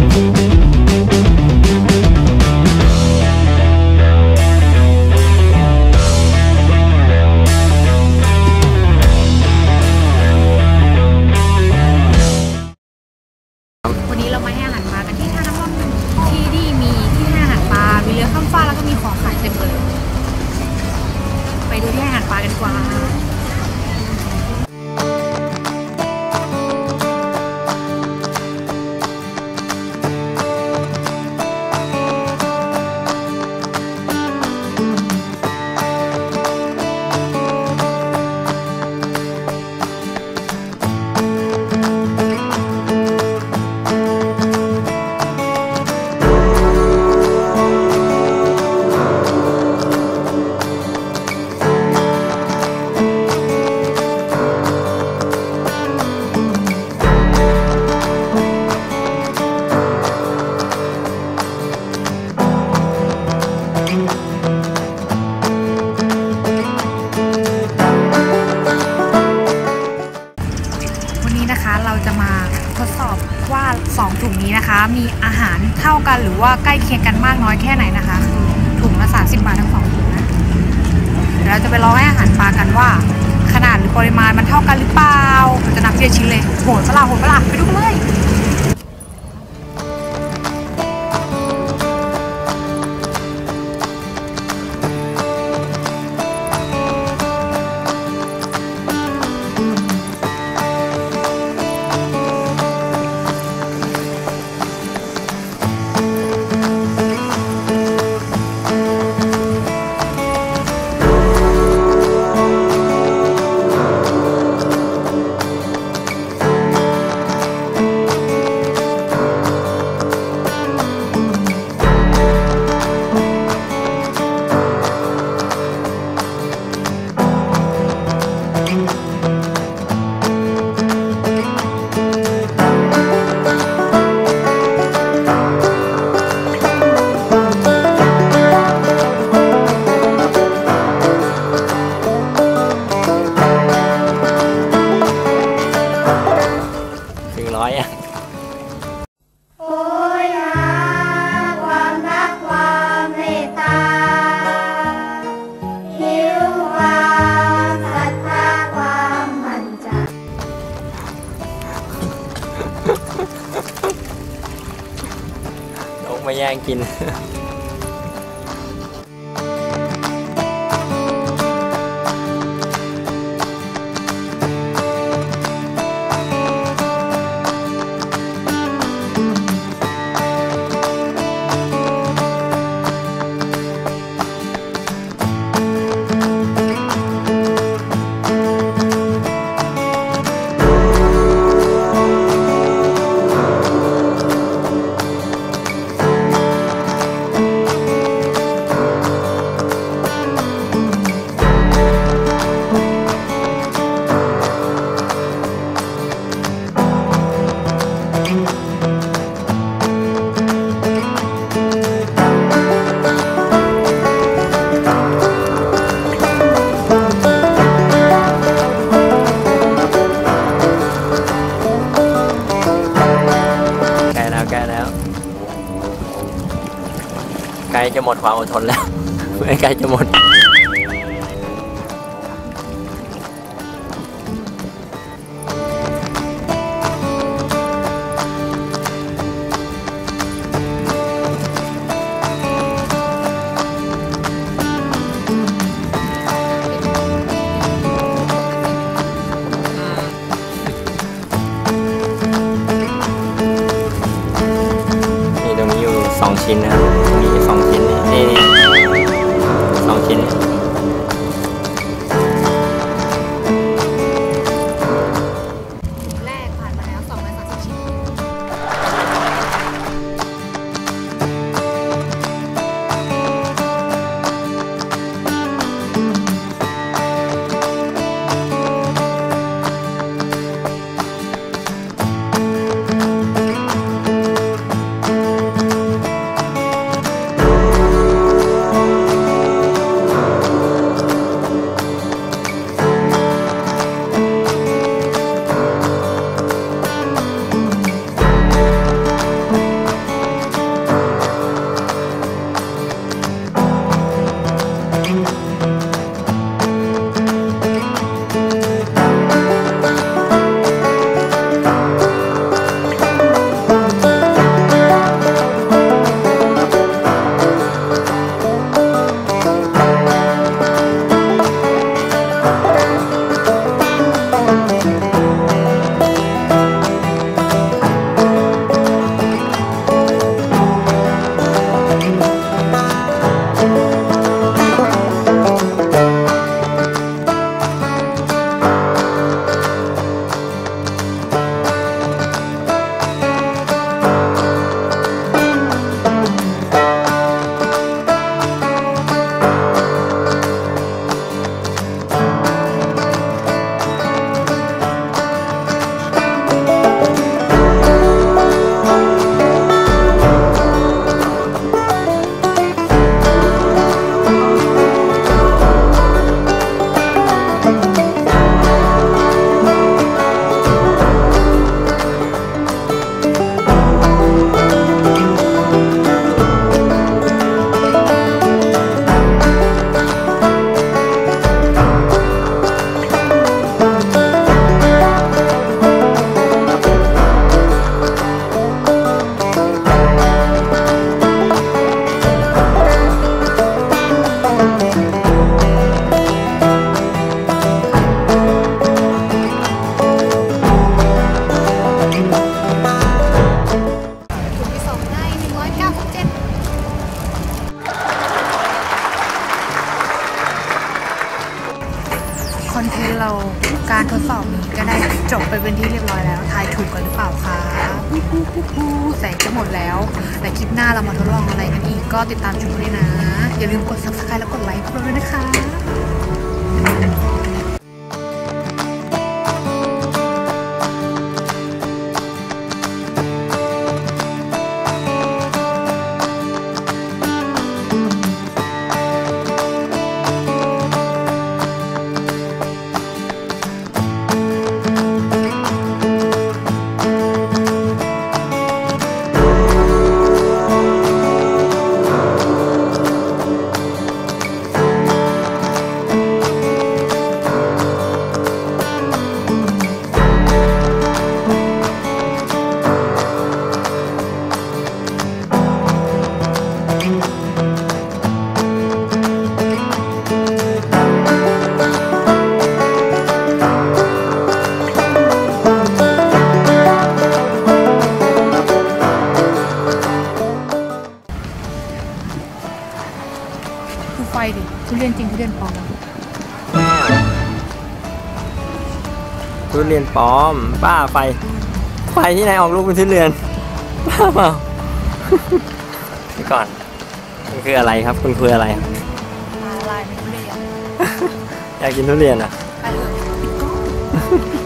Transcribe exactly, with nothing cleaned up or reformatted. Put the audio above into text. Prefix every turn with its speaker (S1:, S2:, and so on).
S1: มีอาหารเท่ากันหรือว่าใกล้เคียงกันมากน้อยแค่ไหนนะคะถุงละสามสิบบาททั้งสองถุงนะเดี๋ยวเราจะไปลองให้อาหารปลากันว่าขนาดหรือปริมาณมันเท่ากันหรือเปล่าเราจะนับทีละชิ้นเลยโหดปะล่ะโหดปะล่ะไปดูกันเลย
S2: นกมาแย่งกิน ใกล้จะหมดความอดทนแล้วไม่ใกล้จะหมดนี่ตรงนี้อยู่สองชิ้นนะครับมีสองชิ้นนี่นี่สองชิ้น
S1: แรกผ่านมาแล้วสองร้อยสามสิบชิ้นจะหมดแล้วแต่คลิปหน้าเรามาทดลองอะไรกันอีกก็ติดตามชมด้วยนะอย่าลืมกด ซับสไครบ์ แล้วกดไลค์พวกเราด้วยนะคะดูไฟดิทุเรียนจริงทุเรียนปลอม
S2: ทุเรียนปลอมบ้าไฟไฟที่ไหนออกลูกเป็นทุเรียนบ้าเปล่า นี่ก่อนมันคืออะไรครับคุณคืออะไรครับ
S1: ลายเป็นทุเรียน
S2: อยากกินทุเรียนอ่ะ
S1: ไปเลยปิดกล้อง